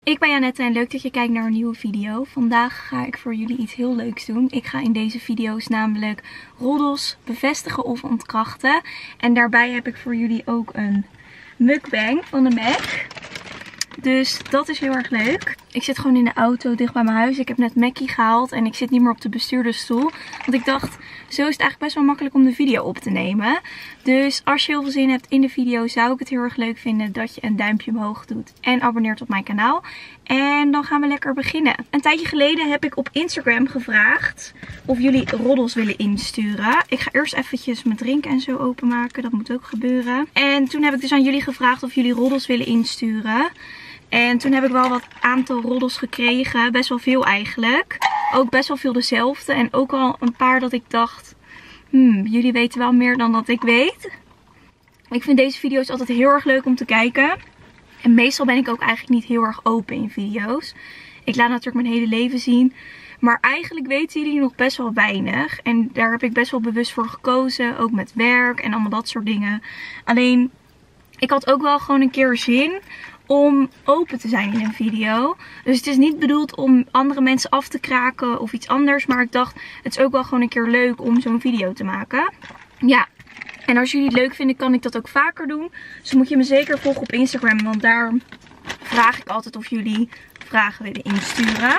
Ik ben Janette en leuk dat je kijkt naar een nieuwe video. Vandaag ga ik voor jullie iets heel leuks doen. Ik ga in deze video's namelijk roddels bevestigen of ontkrachten. En daarbij heb ik voor jullie ook een mukbang van de MAC. Dus dat is heel erg leuk. Ik zit gewoon in de auto dicht bij mijn huis. Ik heb net Mackie gehaald en ik zit niet meer op de bestuurdersstoel. Want ik dacht, zo is het eigenlijk best wel makkelijk om de video op te nemen. Dus als je heel veel zin hebt in de video, zou ik het heel erg leuk vinden dat je een duimpje omhoog doet. En abonneert op mijn kanaal. En dan gaan we lekker beginnen. Een tijdje geleden heb ik op Instagram gevraagd of jullie roddels willen insturen. Ik ga eerst eventjes mijn drink en zo openmaken. Dat moet ook gebeuren. En toen heb ik dus aan jullie gevraagd of jullie roddels willen insturen. En toen heb ik wel wat aantal roddels gekregen. Best wel veel eigenlijk. Ook best wel veel dezelfde. En ook al een paar dat ik dacht, jullie weten wel meer dan dat ik weet. Ik vind deze video's altijd heel erg leuk om te kijken. En meestal ben ik ook eigenlijk niet heel erg open in video's. Ik laat natuurlijk mijn hele leven zien. Maar eigenlijk weten jullie nog best wel weinig. En daar heb ik best wel bewust voor gekozen. Ook met werk en allemaal dat soort dingen. Alleen, ik had ook wel gewoon een keer zin om open te zijn in een video. Dus het is niet bedoeld om andere mensen af te kraken of iets anders. Maar ik dacht, het is ook wel gewoon een keer leuk om zo'n video te maken. Ja. En als jullie het leuk vinden, kan ik dat ook vaker doen. Dus moet je me zeker volgen op Instagram. Want daar vraag ik altijd of jullie vragen willen insturen.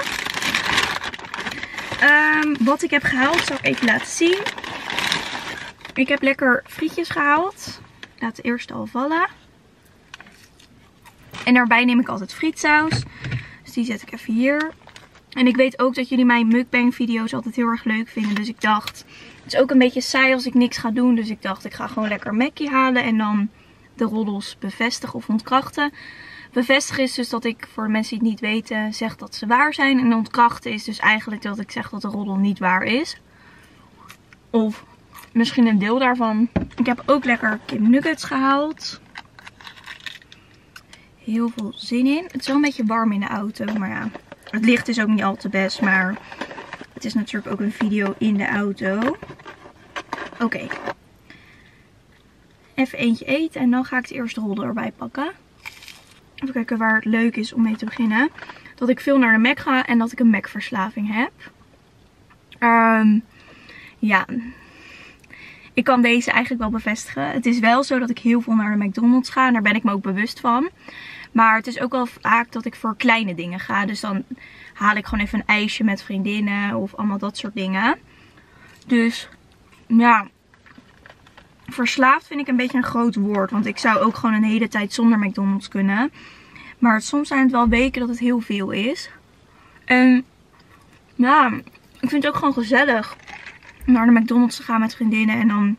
Wat ik heb gehaald, zal ik even laten zien. Ik heb lekker frietjes gehaald. Ik laat de eerste al vallen. En daarbij neem ik altijd frietsaus. Dus die zet ik even hier. En ik weet ook dat jullie mijn mukbang video's altijd heel erg leuk vinden. Dus ik dacht, het is ook een beetje saai als ik niks ga doen. Dus ik dacht, ik ga gewoon lekker Mackie halen. En dan de roddels bevestigen of ontkrachten. Bevestigen is dus dat ik, voor de mensen die het niet weten, zeg dat ze waar zijn. En ontkrachten is dus eigenlijk dat ik zeg dat de roddel niet waar is. Of misschien een deel daarvan. Ik heb ook lekker kipnuggets gehaald. Heel veel zin in. Het is wel een beetje warm in de auto. Maar ja, het licht is ook niet al te best. Maar het is natuurlijk ook een video in de auto. Oké. Even eentje eten. En dan ga ik de eerste roddel erbij pakken. Even kijken waar het leuk is om mee te beginnen. Dat ik veel naar de Mac ga. En dat ik een Mac verslaving heb. Ja. Ik kan deze eigenlijk wel bevestigen. Het is wel zo dat ik heel veel naar de McDonald's ga. En daar ben ik me ook bewust van. Maar het is ook wel vaak dat ik voor kleine dingen ga. Dus dan haal ik gewoon even een ijsje met vriendinnen. Of allemaal dat soort dingen. Dus ja. Verslaafd vind ik een beetje een groot woord. Want ik zou ook gewoon een hele tijd zonder McDonald's kunnen. Maar soms zijn het wel weken dat het heel veel is. En ja, ik vind het ook gewoon gezellig om naar de McDonald's te gaan met vriendinnen. En dan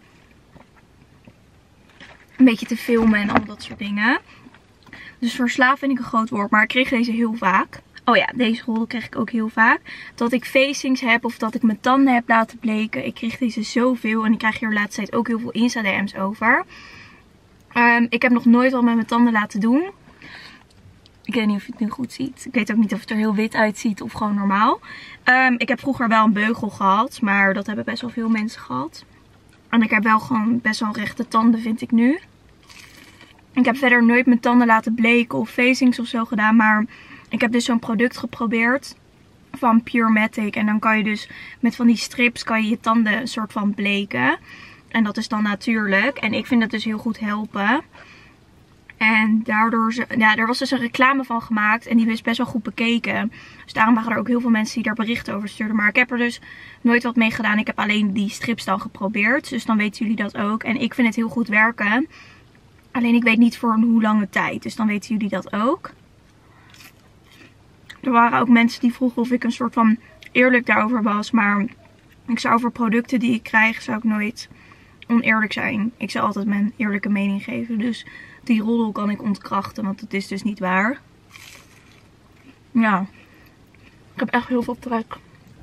een beetje te filmen en al dat soort dingen. Dus verslaafd vind ik een groot woord. Maar ik kreeg deze heel vaak. Oh ja, deze roddel kreeg ik ook heel vaak. Dat ik facings heb of dat ik mijn tanden heb laten bleken. Ik kreeg deze zoveel. En ik krijg hier de laatste tijd ook heel veel Insta DM's over. Ik heb nog nooit wat met mijn tanden laten doen. Ik weet niet of je het nu goed ziet. Ik weet ook niet of het er heel wit uitziet of gewoon normaal. Ik heb vroeger wel een beugel gehad. Maar dat hebben best wel veel mensen gehad. En ik heb wel gewoon best wel rechte tanden, vind ik nu. Ik heb verder nooit mijn tanden laten bleken of facings of zo gedaan. Maar ik heb dus zo'n product geprobeerd van Pure Matic. En dan kan je dus met van die strips kan je tanden een soort van bleken. En dat is dan natuurlijk. En ik vind dat dus heel goed helpen. En daardoor, ja, er was dus een reclame van gemaakt. En die is best wel goed bekeken. Dus daarom waren er ook heel veel mensen die daar berichten over stuurden. Maar ik heb er dus nooit wat mee gedaan. Ik heb alleen die strips dan geprobeerd. Dus dan weten jullie dat ook. En ik vind het heel goed werken. Alleen ik weet niet voor hoe lange tijd. Dus dan weten jullie dat ook. Er waren ook mensen die vroegen of ik een soort van eerlijk daarover was. Maar ik zou over producten die ik krijg, zou ik nooit oneerlijk zijn. Ik zou altijd mijn eerlijke mening geven. Dus die roddel kan ik ontkrachten, want het is dus niet waar. Ja. Ik heb echt heel veel trek.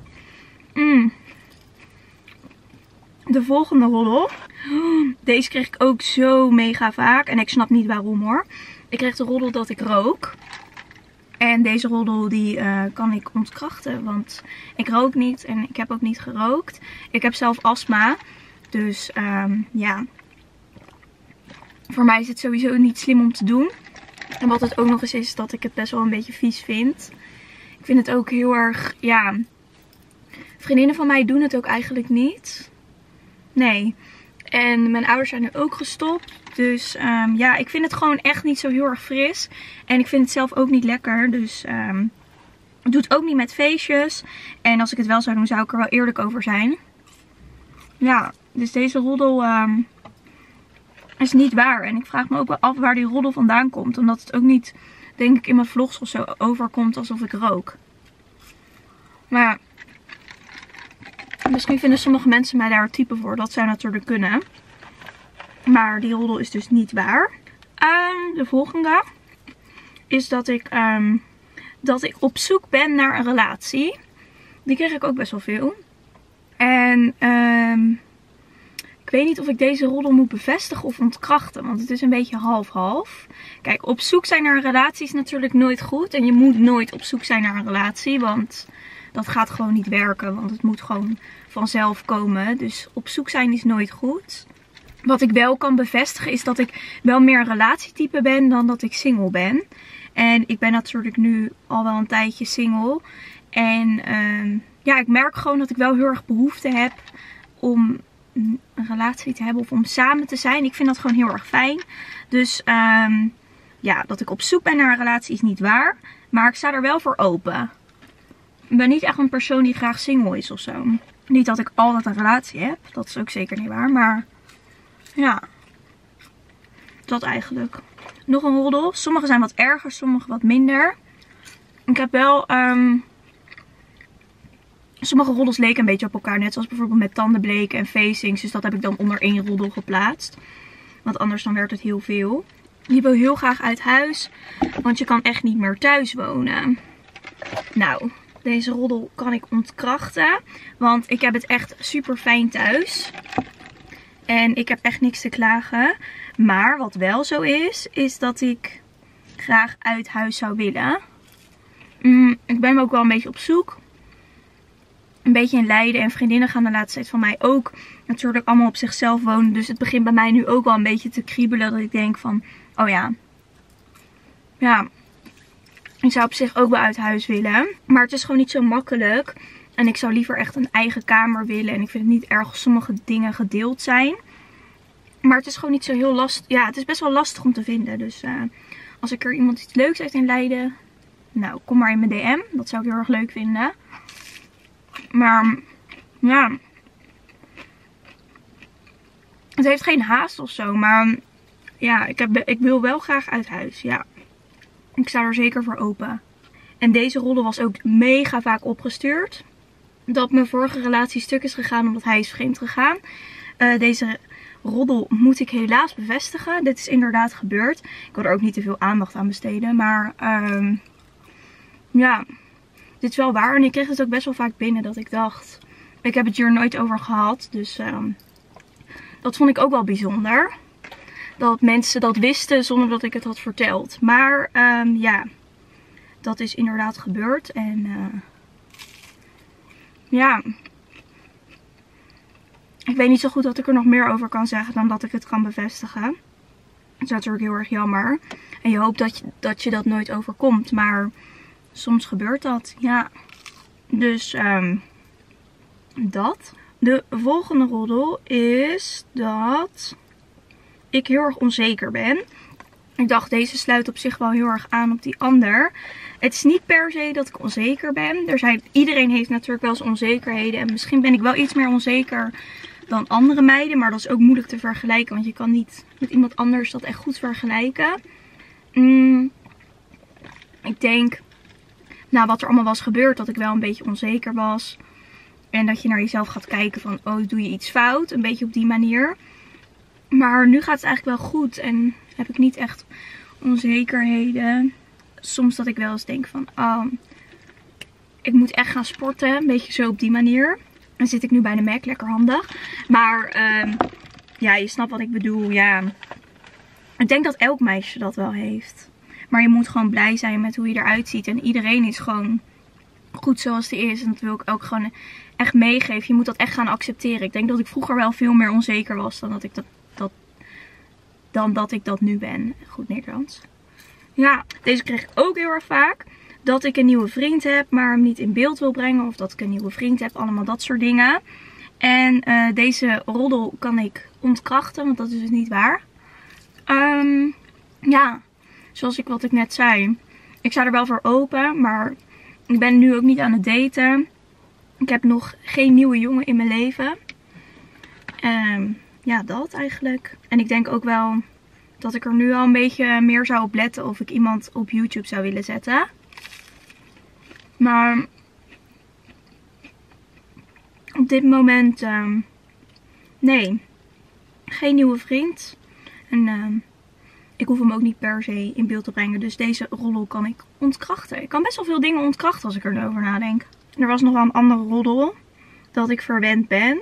De volgende roddel. Deze kreeg ik ook zo mega vaak. En ik snap niet waarom hoor. Ik kreeg de roddel dat ik rook. En deze roddel die kan ik ontkrachten. Want ik rook niet en ik heb ook niet gerookt. Ik heb zelf astma. Dus ja. Voor mij is het sowieso niet slim om te doen. En wat het ook nog eens is dat ik het best wel een beetje vies vind. Ik vind het ook heel erg, ja... Vriendinnen van mij doen het ook eigenlijk niet. Nee. En mijn ouders zijn er ook gestopt. Dus ja, ik vind het gewoon echt niet zo heel erg fris. En ik vind het zelf ook niet lekker. Dus ik doe het ook niet met feestjes. En als ik het wel zou doen, zou ik er wel eerlijk over zijn. Ja, dus deze roddel is niet waar. En ik vraag me ook wel af waar die roddel vandaan komt. Omdat het ook niet, denk ik, in mijn vlogs of zo overkomt alsof ik rook. Maar misschien vinden sommige mensen mij daar het type voor. Dat zou natuurlijk kunnen. Maar die roddel is dus niet waar. De volgende is dat ik op zoek ben naar een relatie. Die kreeg ik ook best wel veel. En ik weet niet of ik deze roddel moet bevestigen of ontkrachten. Want het is een beetje half-half. Kijk, op zoek zijn naar een relatie is natuurlijk nooit goed. En je moet nooit op zoek zijn naar een relatie. Want dat gaat gewoon niet werken. Want het moet gewoon vanzelf komen. Dus op zoek zijn is nooit goed. Wat ik wel kan bevestigen is dat ik wel meer een relatietype ben dan dat ik single ben. En ik ben natuurlijk nu al wel een tijdje single. En ja, ik merk gewoon dat ik wel heel erg behoefte heb om een relatie te hebben of om samen te zijn. Ik vind dat gewoon heel erg fijn. Dus ja, dat ik op zoek ben naar een relatie is niet waar. Maar ik sta er wel voor open. Ik ben niet echt een persoon die graag single is of zo. Niet dat ik altijd een relatie heb. Dat is ook zeker niet waar. Maar ja, dat eigenlijk. Nog een roddel. Sommige zijn wat erger, sommige wat minder. Ik heb wel... sommige roddels leken een beetje op elkaar. Net zoals bijvoorbeeld met tandenbleken en facings. Dus dat heb ik dan onder één roddel geplaatst. Want anders dan werd het heel veel. Je wil heel graag uit huis. Want je kan echt niet meer thuis wonen. Nou, deze roddel kan ik ontkrachten. Want ik heb het echt super fijn thuis. En ik heb echt niks te klagen. Maar wat wel zo is dat ik graag uit huis zou willen. Ik ben ook wel een beetje op zoek. Een beetje in Leiden. En vriendinnen gaan de laatste tijd van mij ook natuurlijk allemaal op zichzelf wonen. Dus het begint bij mij nu ook wel een beetje te kriebelen. Dat ik denk van, oh ja. Ja, ik zou op zich ook wel uit huis willen. Maar het is gewoon niet zo makkelijk. En ik zou liever echt een eigen kamer willen. En ik vind het niet erg als sommige dingen gedeeld zijn. Maar het is gewoon niet zo heel lastig. Ja, het is best wel lastig om te vinden. Dus als ik er iemand iets leuks heeft in Leiden. Nou, kom maar in mijn DM. Dat zou ik heel erg leuk vinden. Maar ja. Het heeft geen haast of zo. Maar ja, ik wil wel graag uit huis. Ja. Ik sta er zeker voor open. En deze roddel was ook mega vaak opgestuurd. Dat mijn vorige relatie stuk is gegaan omdat hij is vreemd gegaan. Deze roddel moet ik helaas bevestigen. Dit is inderdaad gebeurd. Ik wil er ook niet te veel aandacht aan besteden. Maar ja, dit is wel waar. En ik kreeg het ook best wel vaak binnen dat ik dacht, ik heb het hier nooit over gehad. Dus dat vond ik ook wel bijzonder. Dat mensen dat wisten zonder dat ik het had verteld. Maar ja, dat is inderdaad gebeurd. En ja, ik weet niet zo goed dat ik er nog meer over kan zeggen dan dat ik het kan bevestigen. Dat is natuurlijk heel erg jammer. En je hoopt dat je dat nooit overkomt. Maar soms gebeurt dat, ja. Dus dat. De volgende roddel is dat ik heel erg onzeker ben. Ik dacht, deze sluit op zich wel heel erg aan op die ander. Het is niet per se dat ik onzeker ben. Iedereen heeft natuurlijk wel eens onzekerheden. En misschien ben ik wel iets meer onzeker dan andere meiden. Maar dat is ook moeilijk te vergelijken. Want je kan niet met iemand anders dat echt goed vergelijken. Ik denk, nou wat er allemaal was gebeurd, dat ik wel een beetje onzeker was. En dat je naar jezelf gaat kijken van, oh, doe je iets fout? Een beetje op die manier. Maar nu gaat het eigenlijk wel goed. En heb ik niet echt onzekerheden. Soms dat ik wel eens denk van, oh, ik moet echt gaan sporten. Een beetje zo op die manier. Dan zit ik nu bij de Mac, lekker handig. Maar ja, je snapt wat ik bedoel. Ja, ik denk dat elk meisje dat wel heeft. Maar je moet gewoon blij zijn met hoe je eruit ziet. En iedereen is gewoon goed zoals die is. En dat wil ik ook gewoon echt meegeven. Je moet dat echt gaan accepteren. Ik denk dat ik vroeger wel veel meer onzeker was dan dat ik dat nu ben. Goed Nederlands. Ja, deze kreeg ik ook heel erg vaak. Dat ik een nieuwe vriend heb, maar hem niet in beeld wil brengen. Of dat ik een nieuwe vriend heb, allemaal dat soort dingen. En deze roddel kan ik ontkrachten, want dat is dus niet waar. Ja, zoals wat ik net zei. Ik sta er wel voor open, maar ik ben nu ook niet aan het daten. Ik heb nog geen nieuwe jongen in mijn leven. Ja, dat eigenlijk. En ik denk ook wel dat ik er nu al een beetje meer zou op letten of ik iemand op YouTube zou willen zetten. Maar op dit moment, nee, geen nieuwe vriend. En ik hoef hem ook niet per se in beeld te brengen. Dus deze roddel kan ik ontkrachten. Ik kan best wel veel dingen ontkrachten als ik er nu over nadenk. Er was nog wel een andere roddel. Dat ik verwend ben.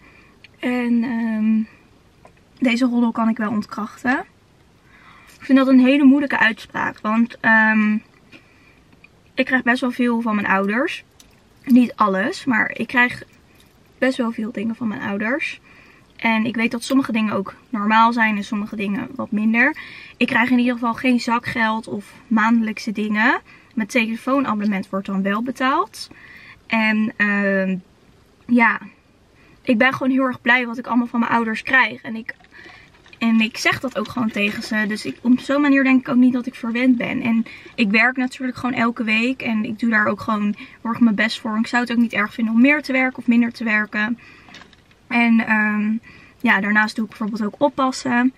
En deze roddel kan ik wel ontkrachten. Ik vind dat een hele moeilijke uitspraak. Want ik krijg best wel veel van mijn ouders. Niet alles, maar ik krijg best wel veel dingen van mijn ouders. En ik weet dat sommige dingen ook normaal zijn en sommige dingen wat minder. Ik krijg in ieder geval geen zakgeld of maandelijkse dingen. Mijn telefoonabonnement wordt dan wel betaald. En ja, ik ben gewoon heel erg blij wat ik allemaal van mijn ouders krijg. En ik zeg dat ook gewoon tegen ze. Dus op zo'n manier denk ik ook niet dat ik verwend ben. En ik werk natuurlijk gewoon elke week. En ik doe daar ook gewoon heel erg mijn best voor. Ik zou het ook niet erg vinden om meer te werken of minder te werken. En ja, daarnaast doe ik bijvoorbeeld ook oppassen.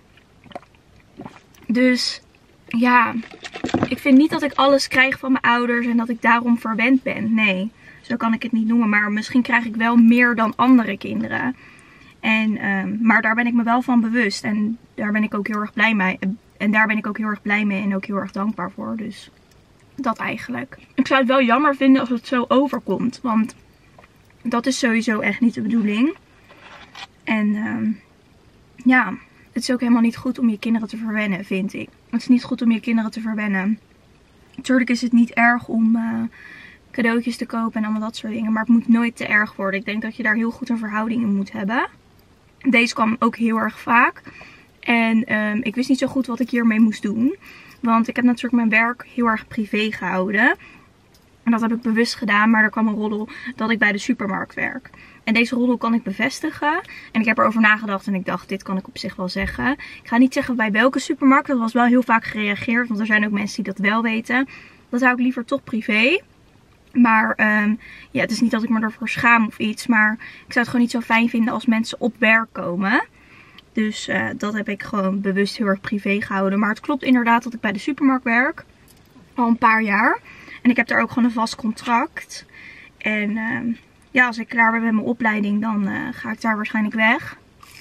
Dus ja, ik vind niet dat ik alles krijg van mijn ouders en dat ik daarom verwend ben. Nee, zo kan ik het niet noemen. Maar misschien krijg ik wel meer dan andere kinderen. Maar daar ben ik me wel van bewust. En daar ben ik ook heel erg blij mee. En daar ben ik ook heel erg blij mee en ook heel erg dankbaar voor. Dus dat eigenlijk. Ik zou het wel jammer vinden als het zo overkomt. Want dat is sowieso echt niet de bedoeling. En ja, het is ook helemaal niet goed om je kinderen te verwennen, vind ik. Het is niet goed om je kinderen te verwennen. Natuurlijk is het niet erg om cadeautjes te kopen en allemaal dat soort dingen. Maar het moet nooit te erg worden. Ik denk dat je daar heel goed een verhouding in moet hebben. Deze kwam ook heel erg vaak. En ik wist niet zo goed wat ik hiermee moest doen. Want ik heb natuurlijk mijn werk heel erg privé gehouden. En dat heb ik bewust gedaan. Maar er kwam een roddel dat ik bij de supermarkt werk. En deze roddel kan ik bevestigen. En ik heb erover nagedacht en ik dacht, dit kan ik op zich wel zeggen. Ik ga niet zeggen bij welke supermarkt. Dat was wel heel vaak gereageerd. Want er zijn ook mensen die dat wel weten. Dat hou ik liever toch privé. Maar ja, het is niet dat ik me ervoor schaam of iets. Maar ik zou het gewoon niet zo fijn vinden als mensen op werk komen. Dus dat heb ik gewoon bewust heel erg privé gehouden. Maar het klopt inderdaad dat ik bij de supermarkt werk. Al een paar jaar. En ik heb daar ook gewoon een vast contract. En ja, als ik klaar ben met mijn opleiding, dan ga ik daar waarschijnlijk weg.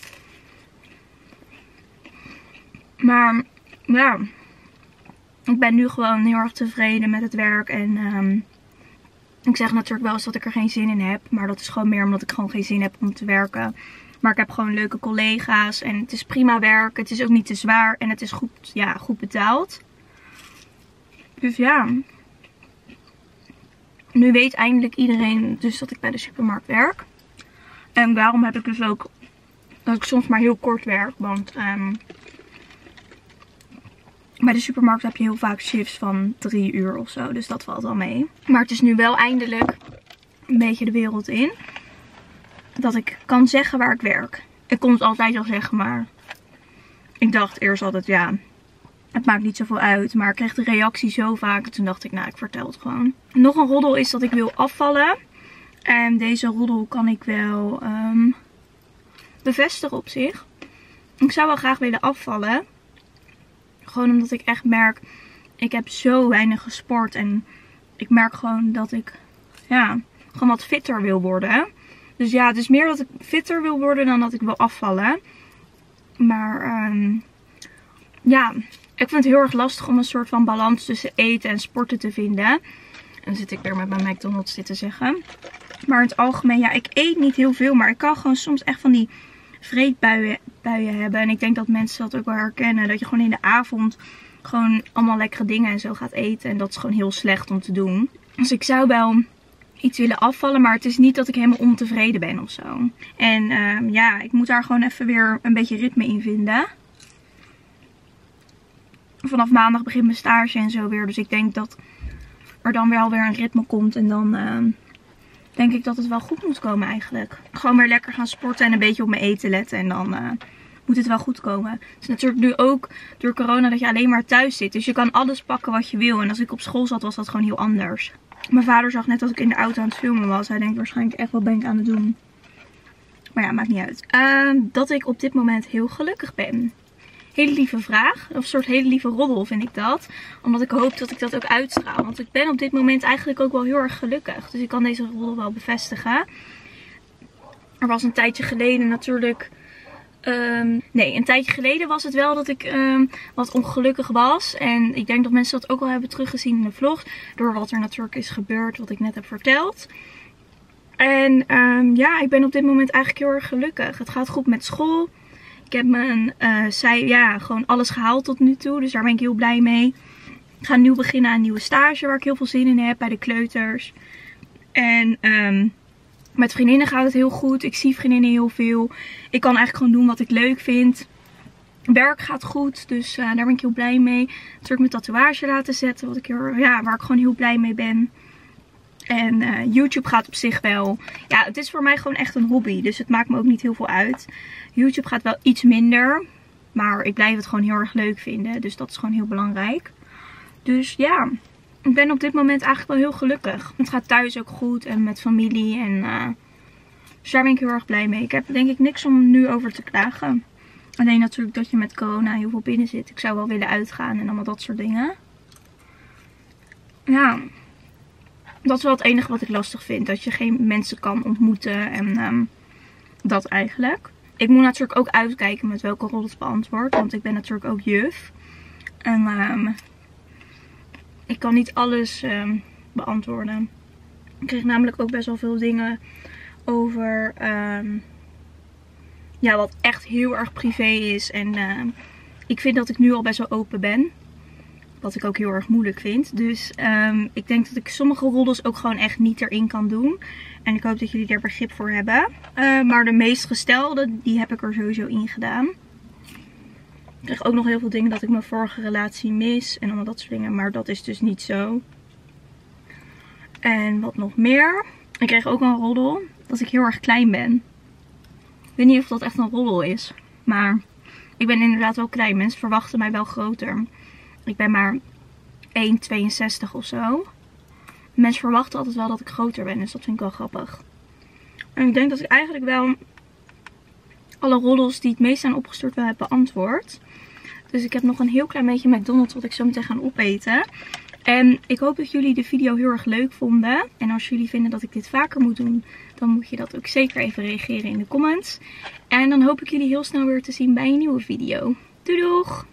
Maar ja, ik ben nu gewoon heel erg tevreden met het werk. En ik zeg natuurlijk wel eens dat ik er geen zin in heb. Maar dat is gewoon meer omdat ik gewoon geen zin heb om te werken. Maar ik heb gewoon leuke collega's. En het is prima werk. Het is ook niet te zwaar. En het is goed, ja, goed betaald. Dus ja. Nu weet eindelijk iedereen dus dat ik bij de supermarkt werk. En daarom heb ik dus ook dat ik soms maar heel kort werk. Want bij de supermarkt heb je heel vaak shifts van 3 uur of zo. Dus dat valt wel mee. Maar het is nu wel eindelijk een beetje de wereld in. Dat ik kan zeggen waar ik werk. Ik kon het altijd al zeggen, maar ik dacht eerst altijd, ja, het maakt niet zoveel uit. Maar ik kreeg de reactie zo vaak. Toen dacht ik, nou, ik vertel het gewoon. Nog een roddel is dat ik wil afvallen. En deze roddel kan ik wel bevestigen op zich. Ik zou wel graag willen afvallen. Gewoon omdat ik echt merk, ik heb zo weinig gesport. En ik merk gewoon dat ik, ja, gewoon wat fitter wil worden. Dus ja, het is meer dat ik fitter wil worden dan dat ik wil afvallen. Maar ja, ik vind het heel erg lastig om een soort van balans tussen eten en sporten te vinden. En dan zit ik weer met mijn McDonald's dit te zeggen. Maar in het algemeen, ja, ik eet niet heel veel. Maar ik kan gewoon soms echt van die vreedbuien hebben. En ik denk dat mensen dat ook wel herkennen. Dat je gewoon in de avond gewoon allemaal lekkere dingen en zo gaat eten. En dat is gewoon heel slecht om te doen. Dus ik zou wel iets willen afvallen. Maar het is niet dat ik helemaal ontevreden ben of zo. En ja, ik moet daar gewoon even weer een beetje ritme in vinden. vanaf maandag begint mijn stage en zo weer. Dus ik denk dat er dan wel weer een ritme komt. En dan denk ik dat het wel goed moet komen eigenlijk. Gewoon weer lekker gaan sporten en een beetje op mijn eten letten. En dan moet het wel goed komen. Het is natuurlijk nu ook door corona dat je alleen maar thuis zit. Dus je kan alles pakken wat je wil. En als ik op school zat was dat gewoon heel anders. Mijn vader zag net dat ik in de auto aan het filmen was. Hij denkt waarschijnlijk echt, wat ben ik aan het doen? Maar ja, maakt niet uit. Dat ik op dit moment heel gelukkig ben. Hele lieve vraag. Of een soort hele lieve roddel vind ik dat. Omdat ik hoop dat ik dat ook uitstraal. Want ik ben op dit moment eigenlijk ook wel heel erg gelukkig. Dus ik kan deze roddel wel bevestigen. Er was een tijdje geleden natuurlijk... een tijdje geleden was het wel dat ik wat ongelukkig was. En ik denk dat mensen dat ook wel hebben teruggezien in de vlog. Door wat er natuurlijk is gebeurd, wat ik net heb verteld. En ja, ik ben op dit moment eigenlijk heel erg gelukkig. Het gaat goed met school. Ik heb gewoon alles gehaald tot nu toe. Dus daar ben ik heel blij mee. Ik ga nu beginnen aan een nieuwe stage waar ik heel veel zin in heb bij de kleuters. En met vriendinnen gaat het heel goed. Ik zie vriendinnen heel veel. Ik kan eigenlijk gewoon doen wat ik leuk vind. Werk gaat goed, dus daar ben ik heel blij mee. Natuurlijk mijn tatoeage laten zetten, waar ik gewoon heel blij mee ben. En YouTube gaat op zich wel. Ja, het is voor mij gewoon echt een hobby, dus het maakt me ook niet heel veel uit. YouTube gaat wel iets minder, maar ik blijf het gewoon heel erg leuk vinden. Dus dat is gewoon heel belangrijk. Dus ja, ik ben op dit moment eigenlijk wel heel gelukkig. Het gaat thuis ook goed en met familie. En dus daar ben ik heel erg blij mee. Ik heb denk ik niks om nu over te klagen. Alleen natuurlijk dat je met corona heel veel binnen zit. Ik zou wel willen uitgaan en allemaal dat soort dingen. Ja, dat is wel het enige wat ik lastig vind. Dat je geen mensen kan ontmoeten en dat eigenlijk. Ik moet natuurlijk ook uitkijken met welke rol het beantwoord. Want ik ben natuurlijk ook juf. En ik kan niet alles beantwoorden. Ik kreeg namelijk ook best wel veel dingen over wat echt heel erg privé is. En ik vind dat ik nu al best wel open ben. Wat ik ook heel erg moeilijk vind. Dus ik denk dat ik sommige roddels ook gewoon echt niet erin kan doen. En ik hoop dat jullie daar begrip voor hebben. Maar de meest gestelde, die heb ik er sowieso in gedaan. Ik kreeg ook nog heel veel dingen dat ik mijn vorige relatie mis. En allemaal dat soort dingen. Maar dat is dus niet zo. En wat nog meer. Ik kreeg ook een roddel dat ik heel erg klein ben. Ik weet niet of dat echt een roddel is. Maar ik ben inderdaad wel klein. Mensen verwachten mij wel groter. Ik ben maar 1,62 of zo. Mensen verwachten altijd wel dat ik groter ben. Dus dat vind ik wel grappig. En ik denk dat ik eigenlijk wel alle roddels die het meest zijn opgestuurd wel heb beantwoord. Dus ik heb nog een heel klein beetje McDonald's wat ik zo meteen ga opeten. En ik hoop dat jullie de video heel erg leuk vonden. En als jullie vinden dat ik dit vaker moet doen, dan moet je dat ook zeker even reageren in de comments. En dan hoop ik jullie heel snel weer te zien bij een nieuwe video. Doei doeg!